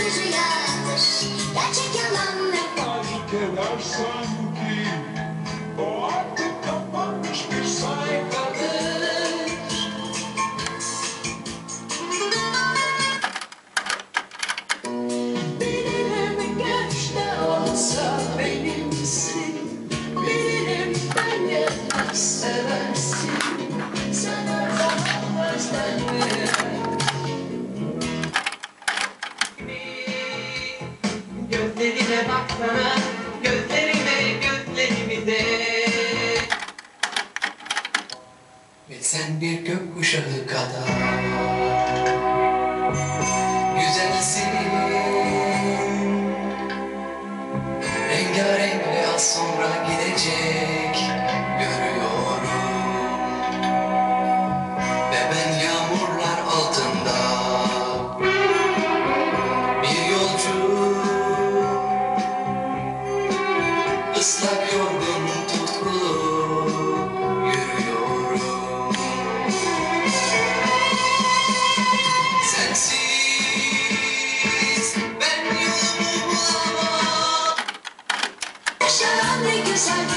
rüyadır, gerçek yalan ne fark eder sanki? O artık kapanmış bir sayfadır. Bilirim geç de olsa benimsin, bilirim ben yeter seversin. Sen her zaman özlenmeye. Gözlerine baksana, gözlerime gözlerimi de. Ve sen bir gökkuşağı kadar güzelsin. Rengarenk ve az sonra gidecek görüyorum. Ve ben yağmurlar altında bir yolcu, ıslak yorgun tutkulu yürüyorum. Sensiz ben yolumu bulamam. Yaşanan ne güzel.